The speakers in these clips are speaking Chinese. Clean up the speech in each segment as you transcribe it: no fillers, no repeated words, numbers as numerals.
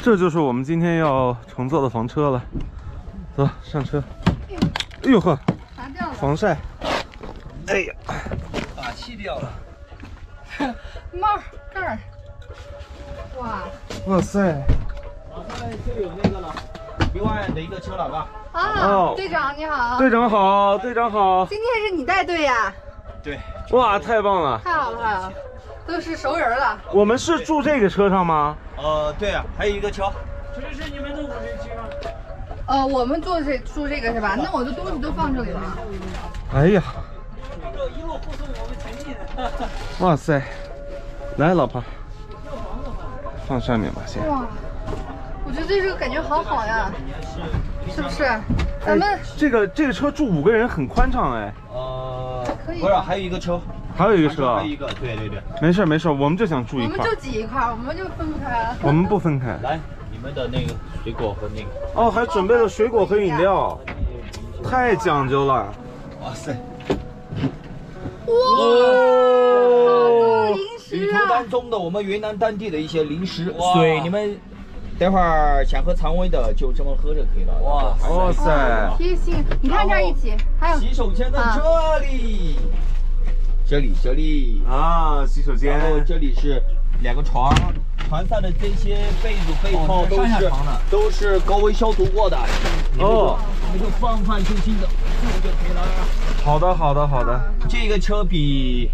这就是我们今天要乘坐的房车了。走，上车。哎呦呵， 拔掉了， 防晒。哎呀， 把气掉了。 帽盖儿。哇！ 哇塞！ 马上就有那个了，另外的一个车了吧？ 啊，队长你好。 队长好，队长好。 今天是你带队呀？ 对。 哇，太棒了！ 太好了，太好了，都是熟人了。 我们是住这个车上吗？ 对啊，还有一个车。 这是你们的507吗？ 我们住这个是吧？那我的东西都放这里了。 哎呀， 一路护送我们前进。 哇塞！来，老婆，放上面吧，先。 哇，我觉得这个感觉好好呀，是不是？咱们这个车住5个人很宽敞哎。 可以。 不是，还有一个车。 还有一个车。 还有一个，对。 没事没事，我们就想住一块。 我们就挤一块，我们就分不开了。 我们不分开。 来，你们的那个水果和那个。 哦，还准备了水果和饮料，太讲究了。 哇塞！ 哇，好多零旅途食啊！ 当中的我们云南当地的一些零食、水，你们待会儿想喝常温的就这么喝就可以了。 哇塞！ 贴心，你看这儿一起，还有洗手间的这里。这里啊，洗手间。 然后这里是2个床，床上的这些被子被套都是高温消毒过的。哦，你们就放心心的住就可以了。 好的。 这个车比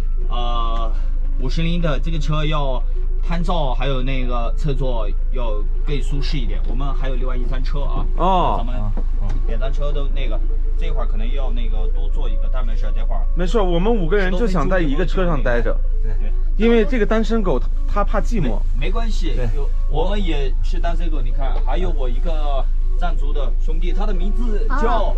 510的这个车要摊照还有那个侧座要更舒适一点。我们还有另外1辆车啊。咱们2辆车都那个。这会儿可能要那个多坐一个，但没事，待会儿没事，我们5个人就想在一个车上待着。对，因为这个单身狗它怕寂寞。 没关系，我们也是单身狗。你看，还有我一个藏族的兄弟，他的名字叫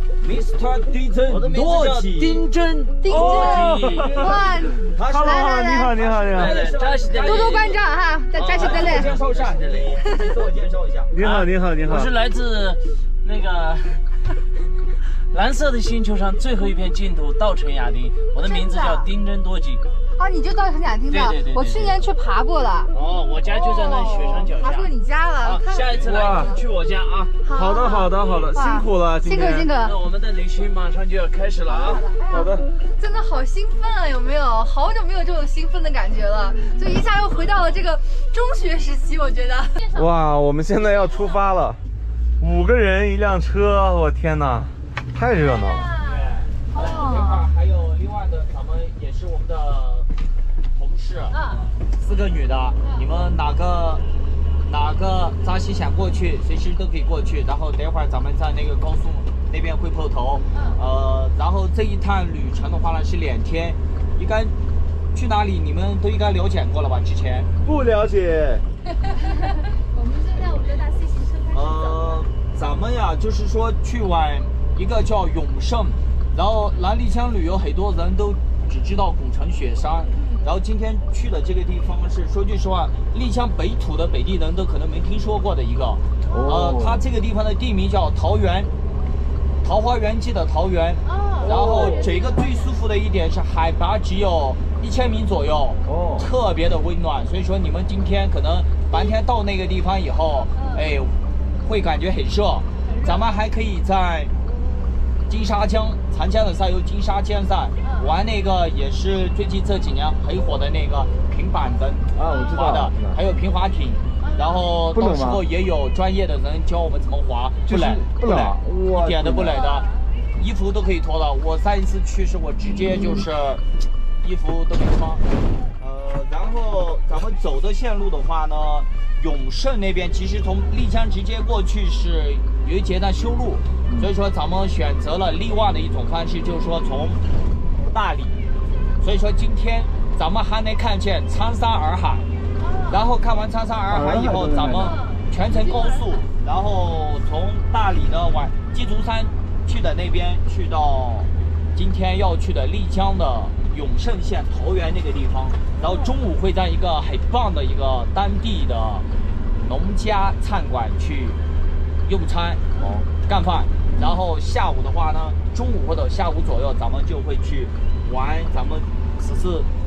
Mr. 丁真，我的名字叫丁真。 哇， 他是你好， 多多关照哈，扎西德勒。 介绍一下，自我介绍一下。 你好。 我是来自那个。蓝色的星球上最后一片净土稻城亚丁，我的名字叫丁真多吉。 啊，你就稻城亚丁的？ 对。 我去年去爬过了。 哦，我家就在那雪山脚下。 爬过你家了。 下一次来去我家啊。 好的，辛苦了， 辛苦。 那我们的旅行马上就要开始了啊。 好的。 真的好兴奋啊，有没有？好久没有这种兴奋的感觉了，就一下又回到了这个中学时期，我觉得。 哇，我们现在要出发了，5个人1辆车，我天哪！太热闹了。 对，这块还有另外的，咱们也是我们的同事，4个女的，你们哪个扎西想过去，随时都可以过去。然后待会儿咱们在那个高速那边会碰头。然后这一趟旅程的话呢是2天，应该去哪里你们都应该了解过了吧？之前不了解。 我们就在我们的大 C 型车开始走。 咱们呀就是说去往一个叫永胜，然后南丽江旅游很多人都只知道古城雪山，然后今天去的这个地方是说句实话，丽江北土的北地人都可能没听说过的一个。它这个地方的地名叫桃源，桃花源记的桃源。然后这个最舒服的一点是海拔只有1000米左右，特别的温暖。所以说你们今天可能白天到那个地方以后，会感觉很热。咱们还可以在金沙江，长江的上游金沙江上玩那个，也是最近这几年很火的那个平板灯我知道的，还有平滑艇。然后到时候也有专业的人教我们怎么滑，不冷，一点都不冷的，衣服都可以脱了。我上一次去是我直接就是衣服都没穿。然后咱们走的线路的话呢，永胜那边其实从丽江直接过去是有一节在修路，所以说咱们选择了另外的一种方式，就是说从大理。所以说今天咱们还能看见苍山洱海，然后看完苍山洱海以后，咱们全程高速，然后从大理的往鸡足山去的那边去到今天要去的丽江的永胜县桃源那个地方，然后中午会在一个很棒的一个当地的农家餐馆去用餐干饭，然后下午的话呢，中午或者下午左右咱们就会去玩咱们此次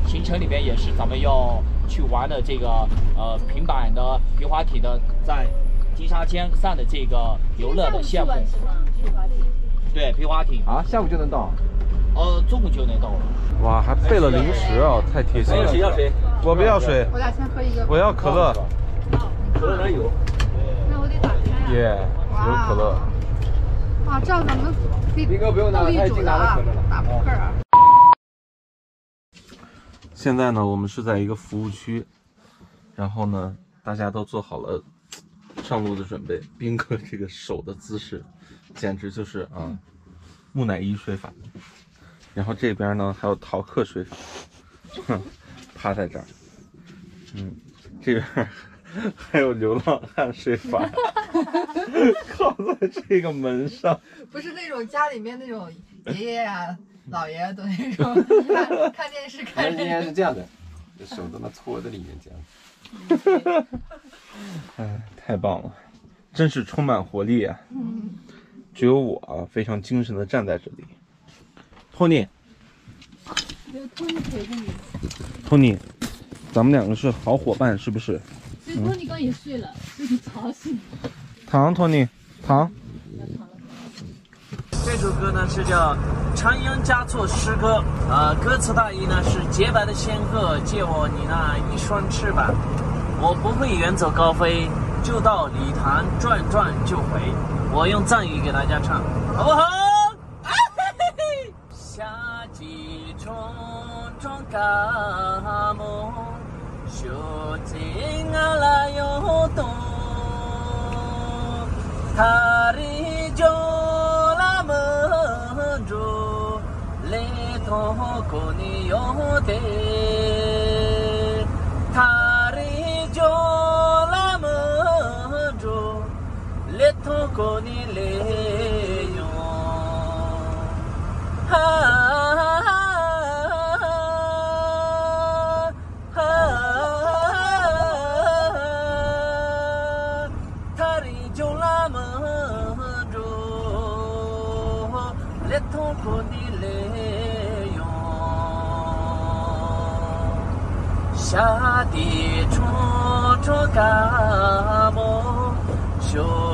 行程里面也是咱们要去玩的这个平板的皮划艇的，在金沙尖上的这个游乐的项目。对，皮划艇啊，下午就能到？ 中午就能到了。 哇，还备了零食啊，太贴心了。 谁要水？ 我不要水， 我俩先喝一个。 我要可乐。 可乐哪有？ 那我得打开啊。 耶，有可乐。 哇，这样咱们可以斌哥不用拿了，他已经拿了可乐了。 打扑克啊。 现在呢，我们是在一个服务区，然后呢，大家都做好了上路的准备。斌哥这个手的姿势，简直就是啊，木乃伊睡法。然后这边呢还有逃课睡法，趴在这儿。这边还有流浪汉睡法，靠在这个门上。 不是那种家里面那种爷爷呀、老爷爷的那种看电视看。 今天是这样的，手他妈搓在里面这样。 哎，太棒了，真是充满活力啊！只有我啊，非常精神的站在这里。Tony，托尼，咱们两个是好伙伴，是不是？ 所以托尼刚也睡了，被你吵醒。 躺，托尼，躺。 这首歌呢是叫《仓央嘉措诗歌》，歌词大意呢是洁白的仙鹤，借我你那一双翅膀，我不会远走高飞，就到礼堂转转就回。我用藏语给大家唱，好不好？夏季种种嘎木，秋季阿拉有冬，塔里就拉门住，雷头过你有的，塔里就拉门住，雷头过你雷用。下地处处嘎木，秋